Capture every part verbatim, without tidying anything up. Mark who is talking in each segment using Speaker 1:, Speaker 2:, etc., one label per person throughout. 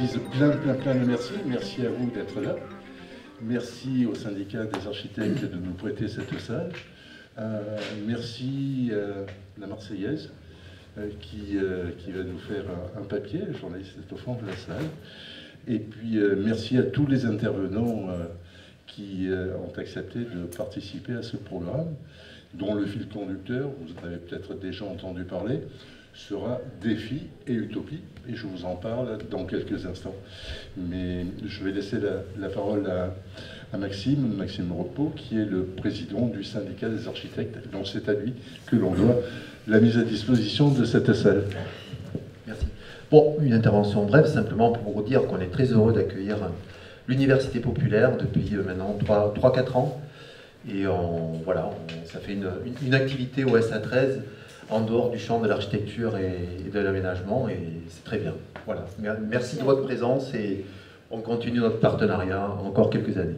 Speaker 1: dise plein, plein, plein de merci. Merci à vous d'être là. Merci au syndicat des architectes de nous prêter cette salle. Euh, merci à la Marseillaise euh, qui, euh, qui va nous faire un, un papier, le journaliste est au fond de la salle. Et puis euh, merci à tous les intervenants euh, qui euh, ont accepté de participer à ce programme, dont le fil conducteur, vous en avez peut-être déjà entendu parler, sera défi et utopie, et je vous en parle dans quelques instants. Mais je vais laisser la, la parole à, à Maxime, Maxime Repos, qui est le président du syndicat des architectes, donc c'est à lui que l'on doit la mise à disposition de cette salle.
Speaker 2: Merci. Bon, une intervention brève, simplement pour vous dire qu'on est très heureux d'accueillir l'Université populaire depuis maintenant trois quatre ans, et on, voilà, on, ça fait une, une, une activité au S A treize en dehors du champ de l'architecture et de l'aménagement, et c'est très bien. Voilà. Merci de votre présence et on continue notre partenariat encore quelques années.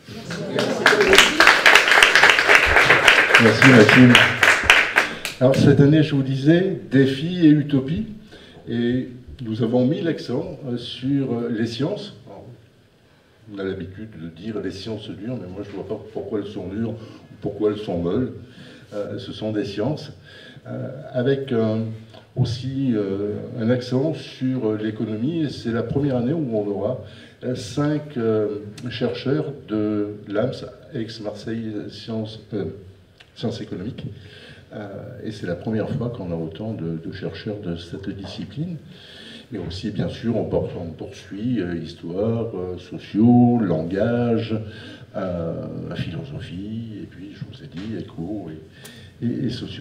Speaker 1: Merci Maxime. Alors cette année, je vous disais, défi et utopie, et nous avons mis l'accent sur les sciences. Alors, on a l'habitude de dire les sciences dures, mais moi je ne vois pas pourquoi elles sont dures ou pourquoi elles sont molles. Euh, ce sont des sciences. Euh, avec euh, aussi euh, un accent sur l'économie. Et c'est la première année où on aura euh, cinq euh, chercheurs de l'A M S, Aix-Marseille Sciences, euh, Sciences économiques. Euh, et c'est la première fois qu'on a autant de, de chercheurs de cette discipline. Mais aussi, bien sûr, on, porte, on poursuit euh, histoire, euh, sociaux, langage, euh, la philosophie, et puis, je vous ai dit, éco et, et, et sociaux.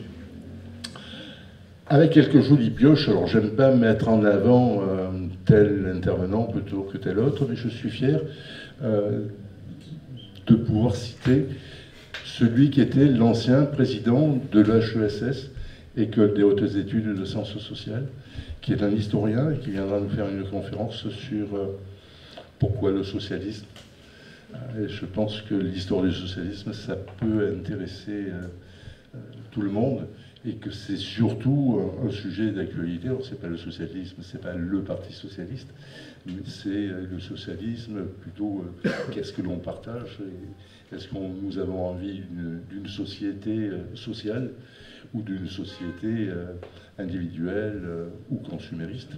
Speaker 1: Avec quelques jolies pioches, alors j'aime pas mettre en avant euh, tel intervenant plutôt que tel autre, mais je suis fier euh, de pouvoir citer celui qui était l'ancien président de l'H E S S, École des hautes études de sciences sociales, qui est un historien et qui viendra nous faire une conférence sur euh, pourquoi le socialisme. Et je pense que l'histoire du socialisme, ça peut intéresser euh, euh, tout le monde, et que c'est surtout un sujet d'actualité. Alors c'est pas le socialisme, c'est pas le Parti socialiste, mais c'est le socialisme plutôt euh, qu'est-ce que l'on partage, est-ce qu'on nous avons envie d'une société euh, sociale ou d'une société euh, individuelle euh, ou consumériste.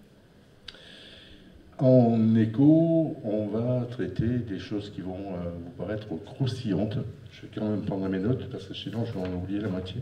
Speaker 1: En écho, on va traiter des choses qui vont euh, vous paraître croustillantes. Je vais quand même prendre mes notes parce que sinon je vais en oublier la moitié.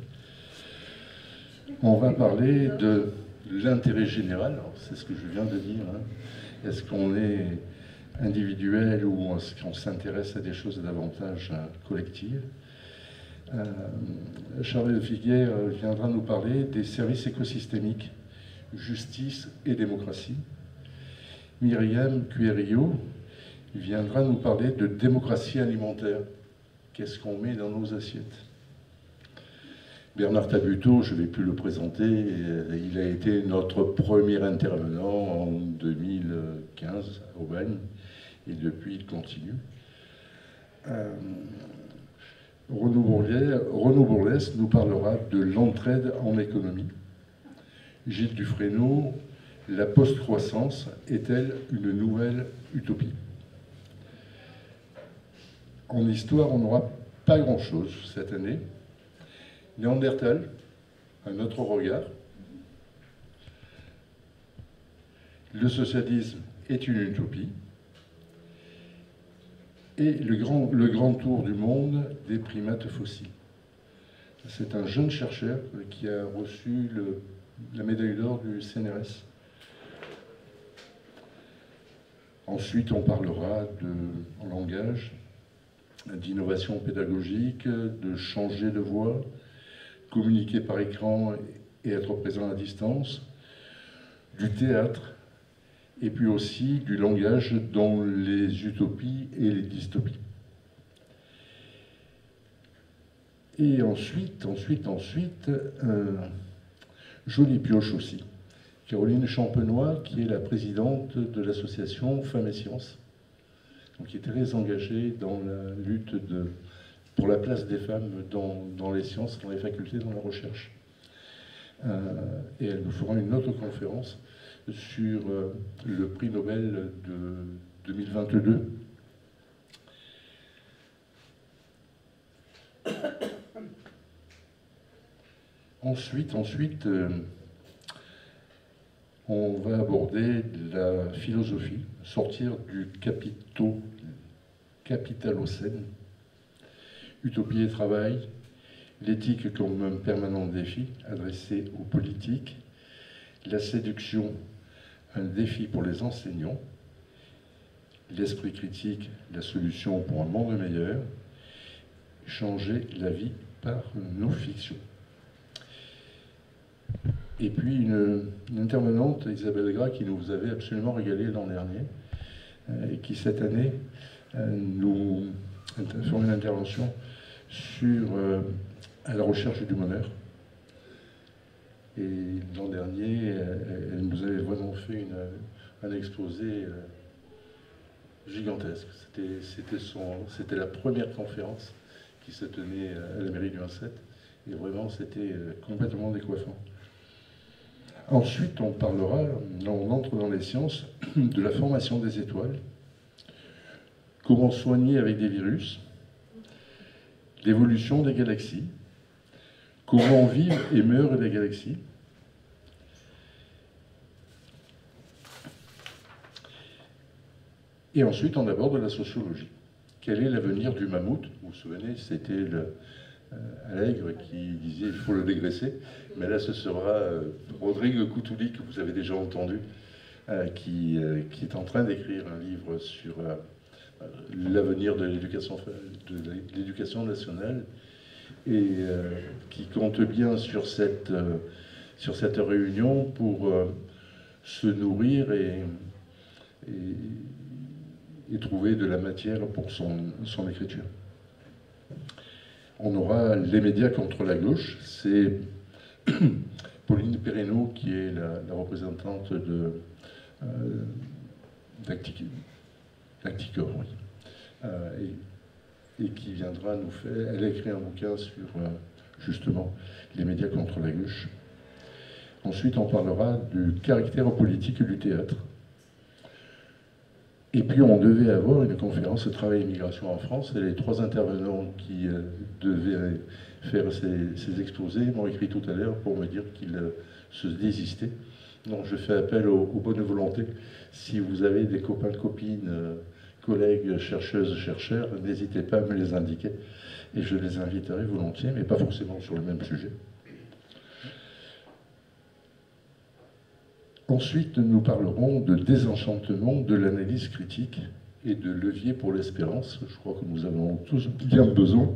Speaker 1: On va parler de l'intérêt général, c'est ce que je viens de dire. Hein. Est-ce qu'on est individuel ou est-ce qu'on s'intéresse à des choses davantage euh, collectives? euh, Charles Figuier euh, viendra nous parler des services écosystémiques, justice et démocratie. Myriam Cuerio viendra nous parler de démocratie alimentaire. Qu'est-ce qu'on met dans nos assiettes? Bernard Tabuteau, je ne vais plus le présenter, il a été notre premier intervenant en deux mille quinze à Aubagne, et depuis il continue. Euh, Renaud Bourlès, Renaud Bourlès nous parlera de l'entraide en économie. Gilles Dufresneau, la post-croissance est-elle une nouvelle utopie? En histoire, on n'aura pas grand-chose cette année. Néandertal, un autre regard. Le socialisme est une utopie. Et le grand, le grand tour du monde des primates fossiles. C'est un jeune chercheur qui a reçu le, la médaille d'or du C N R S. Ensuite, on parlera de, en langage, d'innovation pédagogique, de changer de voix, communiquer par écran et être présent à distance, du théâtre, et puis aussi du langage dans les utopies et les dystopies. Et ensuite, ensuite, ensuite, euh, jolie pioche aussi. Caroline Champenois, qui est la présidente de l'association Femmes et Sciences, donc qui est très engagée dans la lutte de... pour la place des femmes dans, dans les sciences, dans les facultés, dans la recherche. Euh, et elle nous fera une autre conférence sur euh, le prix Nobel de deux mille vingt-deux. Ensuite, ensuite euh, on va aborder la philosophie, sortir du capito, capitalocène, utopie et travail, l'éthique comme un permanent défi adressé aux politiques, la séduction, un défi pour les enseignants, l'esprit critique, la solution pour un monde meilleur, changer la vie par nos fictions. Et puis une, une intervenante, Isabelle Gras, qui nous avait absolument régalé l'an dernier, euh, et qui cette année euh, nous fait une intervention sur euh, à la recherche du bonheur. Et l'an dernier, elle, elle nous avait vraiment fait une, un exposé euh, gigantesque. C'était c'était la première conférence qui se tenait à la mairie du vingt-sept, et vraiment c'était complètement décoiffant. Ensuite, on parlera, on entre dans les sciences, de la formation des étoiles, comment soigner avec des virus, l'évolution des galaxies, comment vivent et meurent les galaxies, et ensuite on aborde la sociologie. Quel est l'avenir du mammouth? Vous vous souvenez, c'était le euh, Allègre qui disait il faut le dégraisser, mais là ce sera euh, Rodrigue Coutouli, que vous avez déjà entendu, euh, qui, euh, qui est en train d'écrire un livre sur euh, l'avenir de l'éducation de l'éducation nationale, et euh, qui compte bien sur cette, euh, sur cette réunion pour euh, se nourrir et, et, et trouver de la matière pour son, son écriture. On aura les médias contre la gauche. C'est Pauline Perrenot qui est la, la représentante de euh, d'Acticor, oui. euh, et, et qui viendra nous faire... Elle a écrit un bouquin sur euh, justement les médias contre la gauche. Ensuite, on parlera du caractère politique du théâtre. Et puis, on devait avoir une conférence Travail et Migration en France, et les trois intervenants qui euh, devaient faire ces, ces exposés m'ont écrit tout à l'heure pour me dire qu'ils euh, se désistaient. Donc, je fais appel aux, aux bonnes volontés. Si vous avez des copains, copines, euh, collègues, chercheuses, chercheurs, n'hésitez pas à me les indiquer, et je les inviterai volontiers, mais pas forcément sur le même sujet. Ensuite, nous parlerons de désenchantement, de l'analyse critique et de levier pour l'espérance. Je crois que nous avons tous bien besoin.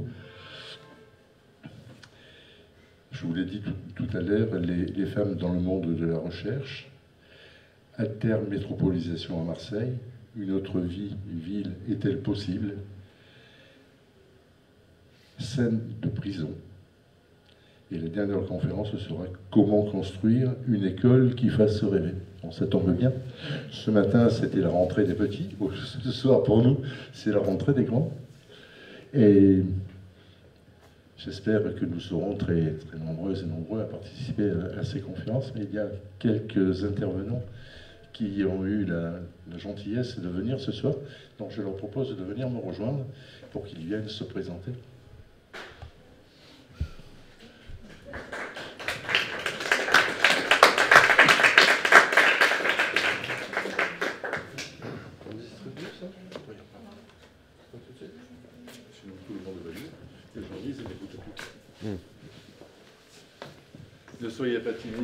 Speaker 1: Je vous l'ai dit tout, tout à l'heure, les, les femmes dans le monde de la recherche, à terme métropolisation à Marseille, une autre vie, ville est-elle possible? Scène de prison. Et la dernière conférence sera comment construire une école qui fasse rêver. Bon, ça tombe bien. Ce matin, c'était la rentrée des petits. Ce soir, pour nous, c'est la rentrée des grands. Et j'espère que nous serons très, très nombreuses et nombreux à participer à, à ces conférences. Mais il y a quelques intervenants qui ont eu la, la gentillesse de venir ce soir. Donc je leur propose de venir me rejoindre pour qu'ils viennent se présenter. Ne soyez pas timide.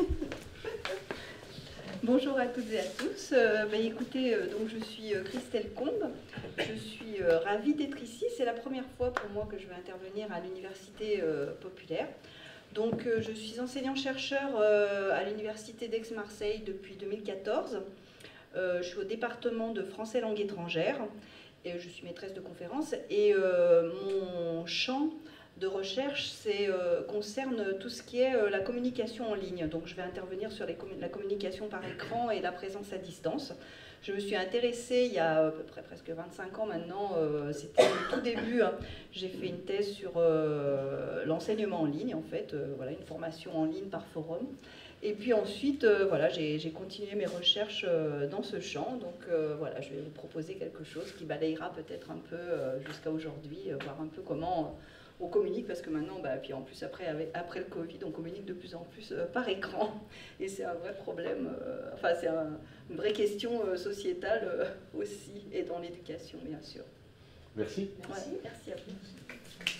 Speaker 3: Bonjour à toutes et à tous. Euh, bah, écoutez, euh, donc je suis euh, Christelle Combe. Je suis euh, ravie d'être ici. C'est la première fois pour moi que je vais intervenir à l'Université euh, populaire. Donc, euh, je suis enseignant-chercheur euh, à l'Université d'Aix-Marseille depuis deux mille quatorze. Euh, je suis au département de français langue étrangère et je suis maîtresse de conférences. Et euh, mon champ de recherche c'est, euh, concerne tout ce qui est euh, la communication en ligne. Donc je vais intervenir sur les com la communication par écran et la présence à distance. Je me suis intéressée il y a à peu près presque vingt-cinq ans maintenant, euh, c'était au tout début, hein. J'ai fait une thèse sur euh, l'enseignement en ligne en fait, euh, voilà, une formation en ligne par forum. Et puis ensuite, euh, voilà, j'ai continué mes recherches euh, dans ce champ. Donc euh, voilà, je vais vous proposer quelque chose qui balayera peut-être un peu euh, jusqu'à aujourd'hui, euh, voir un peu comment on communique, parce que maintenant, bah, puis en plus après, avec, après le Covid, on communique de plus en plus euh, par écran. Et c'est un vrai problème, euh, enfin c'est un, une vraie question euh, sociétale euh, aussi, et dans l'éducation bien sûr.
Speaker 1: Merci.
Speaker 3: Merci, ouais, merci à vous.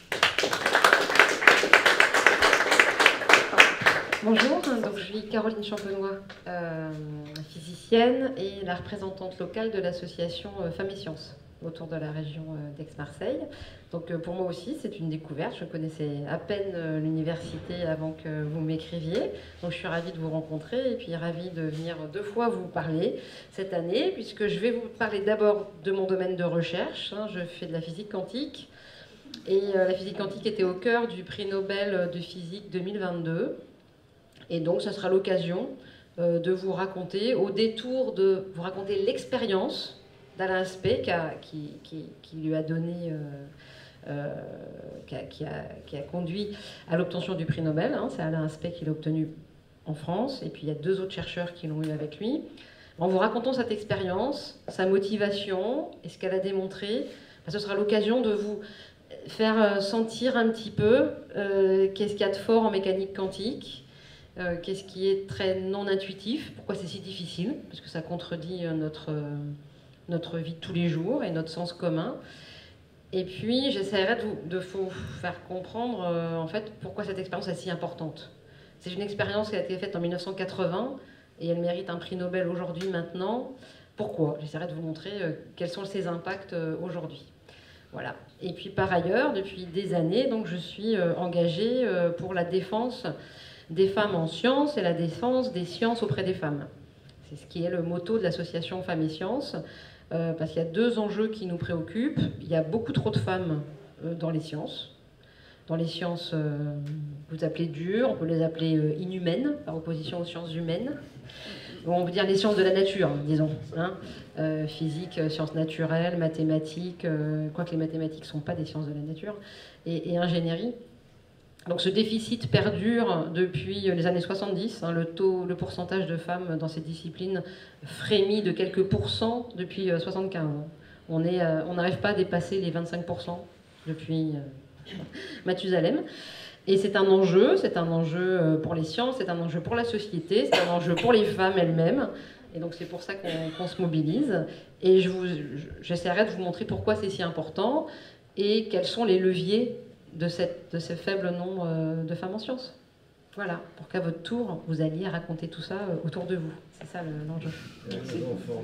Speaker 4: Bonjour, donc je suis Caroline Champenois, euh, physicienne et la représentante locale de l'association Femmes et Sciences autour de la région d'Aix-Marseille. Donc pour moi aussi, c'est une découverte. Je connaissais à peine l'université avant que vous m'écriviez. Donc je suis ravie de vous rencontrer et puis ravie de venir deux fois vous parler cette année, puisque je vais vous parler d'abord de mon domaine de recherche. Je fais de la physique quantique et la physique quantique était au cœur du prix Nobel de physique deux mille vingt-deux. Et donc, ce sera l'occasion euh, de vous raconter, au détour de vous raconter l'expérience d'Alain Aspect qui, qui, qui lui a donné, euh, euh, qui, a, qui, a, qui a conduit à l'obtention du prix Nobel. Hein. C'est Alain Aspect qui l'a obtenu en France, et puis il y a deux autres chercheurs qui l'ont eu avec lui. En vous racontant cette expérience, sa motivation et ce qu'elle a démontré, ben, ce sera l'occasion de vous faire sentir un petit peu euh, qu'est-ce qu'il y a de fort en mécanique quantique. Euh, Qu'est-ce qui est très non intuitif, pourquoi c'est si difficile, parce que ça contredit notre, notre vie de tous les jours et notre sens commun. Et puis j'essaierai de vous, de vous faire comprendre euh, en fait pourquoi cette expérience est si importante. C'est une expérience qui a été faite en mille neuf cent quatre-vingts et elle mérite un prix Nobel aujourd'hui, maintenant. Pourquoi? J'essaierai de vous montrer euh, quels sont ses impacts euh, aujourd'hui. Voilà. Et puis par ailleurs, depuis des années, donc, je suis euh, engagée euh, pour la défense des femmes en sciences et la défense des sciences auprès des femmes. C'est ce qui est le motto de l'association Femmes et Sciences, euh, parce qu'il y a deux enjeux qui nous préoccupent. Il y a beaucoup trop de femmes euh, dans les sciences. Dans les sciences, euh, vous appelez dures, on peut les appeler euh, inhumaines, par opposition aux sciences humaines. On peut dire les sciences de la nature, disons. Hein. Euh, physique, sciences naturelles, mathématiques, euh, quoique les mathématiques ne sont pas des sciences de la nature, et, et ingénierie. Donc ce déficit perdure depuis les années soixante-dix. Hein, le taux, le pourcentage de femmes dans ces disciplines frémit de quelques pourcents depuis soixante-quinze. On est, euh, on n'arrive pas à dépasser les vingt-cinq pour cent depuis euh, Mathusalem. Et c'est un enjeu, c'est un enjeu pour les sciences, c'est un enjeu pour la société, c'est un enjeu pour les femmes elles-mêmes. Et donc c'est pour ça qu'on qu'on se mobilise. Et je vous, j'essaierai de vous montrer pourquoi c'est si important et quels sont les leviers de, cette, de ce faible nombre de femmes en sciences. Voilà, pour qu'à votre tour, vous alliez raconter tout ça autour de vous. C'est ça l'enjeu. Merci.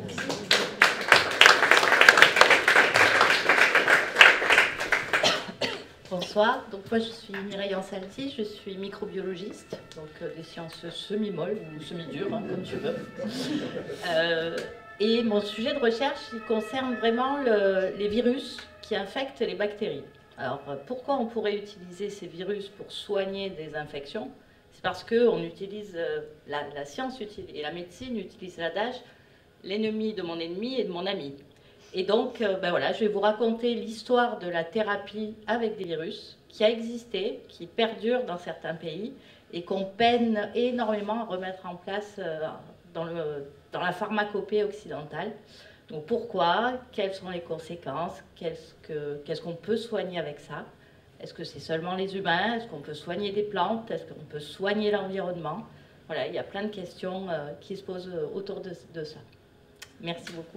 Speaker 5: Bonsoir, donc moi je suis Mireille Ansalti, je suis microbiologiste, donc euh, des sciences semi-molles ou semi-dures, hein, comme tu veux. Euh, et mon sujet de recherche, il concerne vraiment le, les virus qui infectent les bactéries. Alors pourquoi on pourrait utiliser ces virus pour soigner des infections? C'est parce que on utilise, euh, la, la science utilise, et la médecine utilise l'adage « l'ennemi de mon ennemi et de mon ami ». Et donc, euh, ben voilà, je vais vous raconter l'histoire de la thérapie avec des virus qui a existé, qui perdure dans certains pays et qu'on peine énormément à remettre en place euh, dans, le, dans la pharmacopée occidentale. Donc pourquoi? Quelles sont les conséquences? Qu'est-ce que, qu'est-ce qu'on peut soigner avec ça? Est-ce que c'est seulement les humains? Est-ce qu'on peut soigner des plantes? Est-ce qu'on peut soigner l'environnement? Voilà, il y a plein de questions euh, qui se posent autour de, de ça. Merci beaucoup.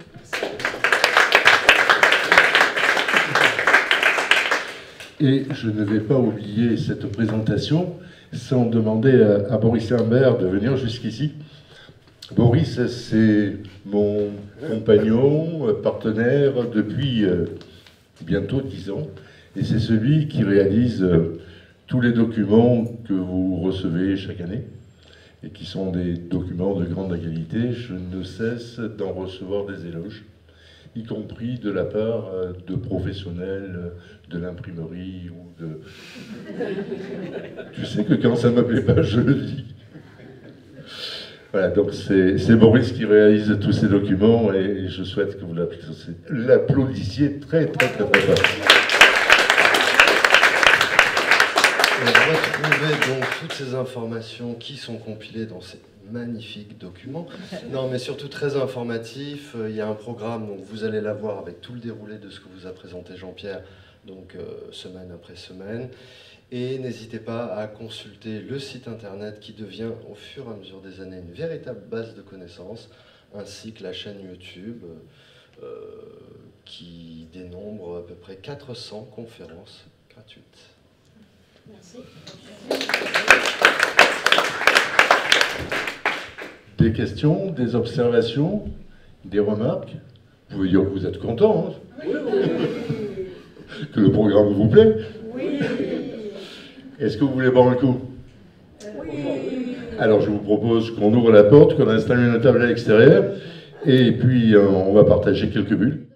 Speaker 1: Et je ne vais pas oublier cette présentation sans demander à, à Boris Imbert de venir jusqu'ici. Boris, c'est mon compagnon, partenaire depuis euh, bientôt dix ans. Et c'est celui qui réalise euh, tous les documents que vous recevez chaque année et qui sont des documents de grande qualité. Je ne cesse d'en recevoir des éloges, y compris de la part de professionnels de l'imprimerie ou de... Tu sais que quand ça ne me plaît pas, je le dis. Voilà, donc c'est Boris qui réalise tous ces documents et je souhaite que vous l'applaudissiez très très très très fort.
Speaker 2: On va trouver
Speaker 6: retrouver donc toutes ces informations qui sont compilées dans ces magnifiques documents. Non, mais surtout très informatif. Il y a un programme, donc vous allez l'avoir avec tout le déroulé de ce que vous a présenté Jean-Pierre, donc euh, semaine après semaine. Et n'hésitez pas à consulter le site internet qui devient au fur et à mesure des années une véritable base de connaissances, ainsi que la chaîne YouTube euh, qui dénombre à peu près quatre cents conférences gratuites.
Speaker 5: Merci.
Speaker 1: Des questions, des observations, des remarques? Vous pouvez dire que vous êtes content, hein,
Speaker 7: Oui, oui.
Speaker 1: que le programme vous plaît.
Speaker 7: Oui.
Speaker 1: Est-ce que vous voulez boire un coup?
Speaker 7: Oui.
Speaker 1: Alors je vous propose qu'on ouvre la porte, qu'on installe une table à l'extérieur, et puis euh, on va partager quelques bulles.